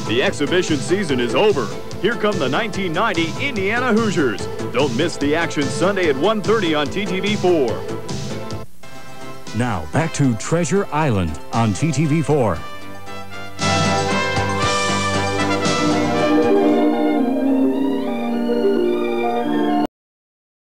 The exhibition season is over. Here come the 1990 Indiana Hoosiers. Don't miss the action Sunday at 1:30 on TTV4. Now back to Treasure Island on TTV4.